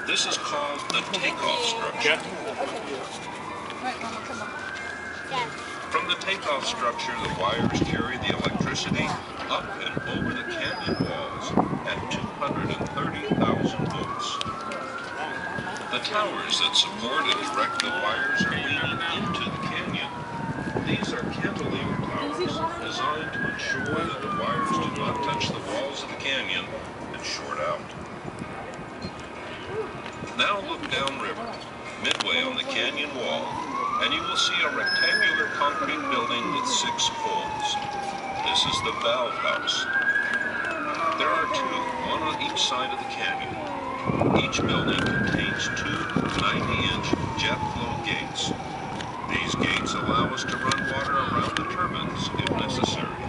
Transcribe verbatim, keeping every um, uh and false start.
This is called the takeoff structure. From the takeoff structure, the wires carry the electricity up and over the canyon walls at two hundred thirty thousand volts. The towers that support and direct the wires are leading into the canyon. These are cantilever towers designed to ensure that the wires do not touch the walls of the canyon and short out. Now look downriver, midway on the canyon wall, and you will see a rectangular concrete building with six poles. This is the valve house. There are two, one on each side of the canyon. Each building contains two ninety inch jet flow gates. These gates allow us to run water around the turbines if necessary.